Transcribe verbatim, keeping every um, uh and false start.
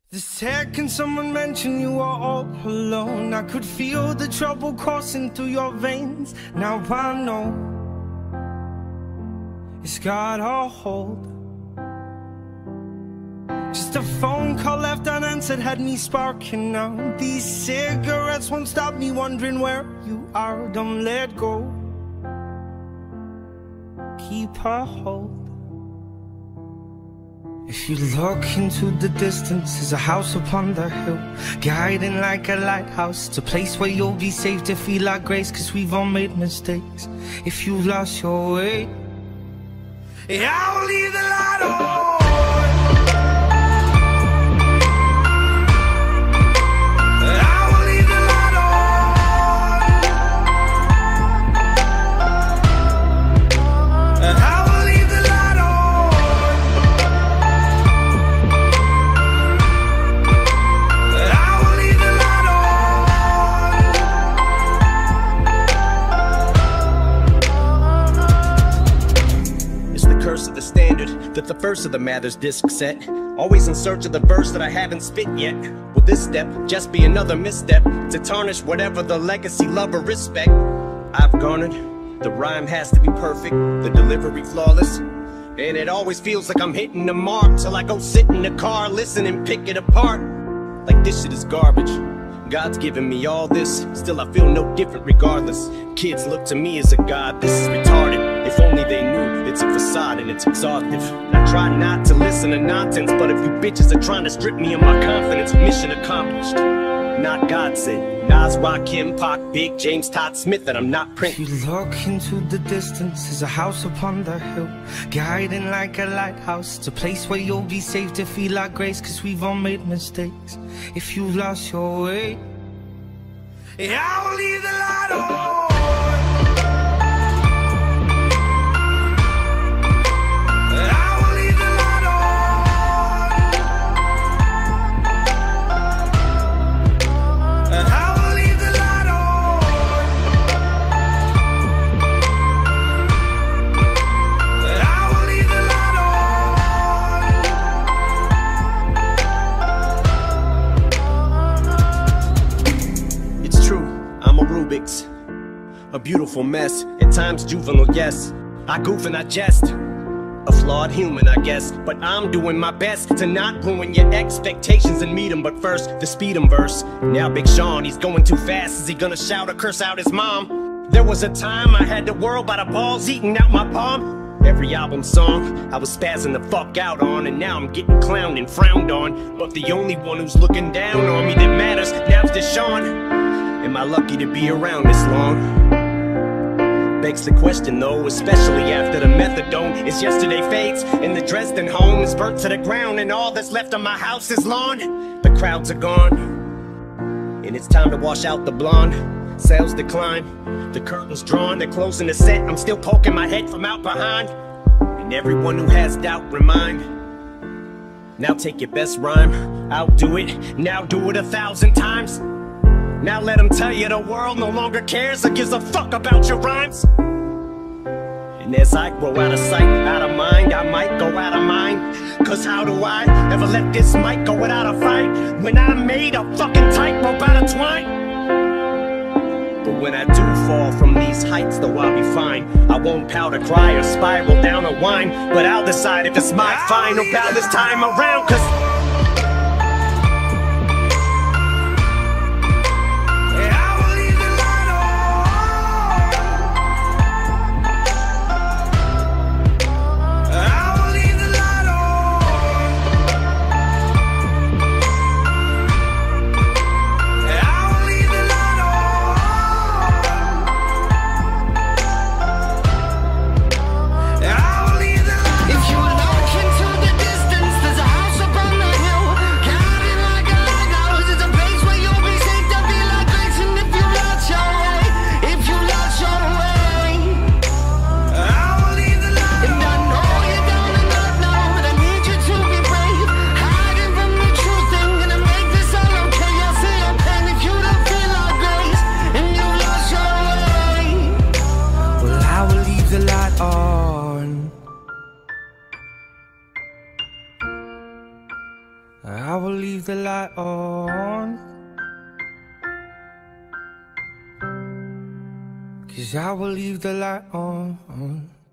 The second someone mentioned you were all alone, I could feel the trouble coursing through your veins. Now I know it's got a hold. Just a phone call left unanswered had me sparking now. These cigarettes won't stop me wondering where you are. Don't let go, keep a hold. If you look into the distance, there's a house upon the hill, guiding like a lighthouse. It's a place where you'll be safe to feel our grace, cause we've all made mistakes. If you've lost your way, yeah, I'll leave the light on. Of the standard, that the first of the Mathers disc set. Always in search of the verse that I haven't spit yet. Will this step just be another misstep to tarnish whatever the legacy, love, or respect I've garnered? The rhyme has to be perfect, the delivery flawless, and it always feels like I'm hitting the mark till I go sit in the car, listen and pick it apart. Like this shit is garbage. God's given me all this, still I feel no different regardless. Kids look to me as a god, this is retarded. If only they knew it's a facade and it's exhaustive. I try not to listen to nonsense, but if you bitches are trying to strip me of my confidence, mission accomplished. Not God said, Nas, Rakim, Pac, Big, James, Todd Smith, that I'm not printing. If you look into the distance, there's a house upon the hill, guiding like a lighthouse. It's a place where you'll be safe to feel our grace, cause we've all made mistakes. If you've lost your way, yeah, I'll leave the light on. A beautiful mess, at times juvenile, yes. I goof and I jest, a flawed human, I guess. But I'm doing my best to not ruin your expectations and meet 'em. But first, the speed 'em verse. Now Big Sean, he's going too fast. Is he gonna shout or curse out his mom? There was a time I had the world by the balls eating out my palm. Every album song I was spazzing the fuck out on, and now I'm getting clowned and frowned on. But the only one who's looking down on me that matters now's Deshaun. Am I lucky to be around this long? Begs the question though, especially after the methadone is yesterday fades and the Dresden home is burnt to the ground, and all that's left of my house is lawn. The crowds are gone, and it's time to wash out the blonde. Sales decline, the curtains drawn, they're closing the set. I'm still poking my head from out behind, and everyone who has doubt remind. Now take your best rhyme, I'll do it, now do it a thousand times. Now let them tell you the world no longer cares or gives a fuck about your rhymes. And as I grow out of sight, out of mind, I might go out of mind. Cause how do I ever let this mic go without a fight, when I made a fucking tightrope out of twine? But when I do fall from these heights, though I'll be fine. I won't pout or cry or spiral down a whine, but I'll decide if it's my final bout this time around. Cause if you look into the distance, there's a house upon the will leave the light on. 'Cause I will leave the light on.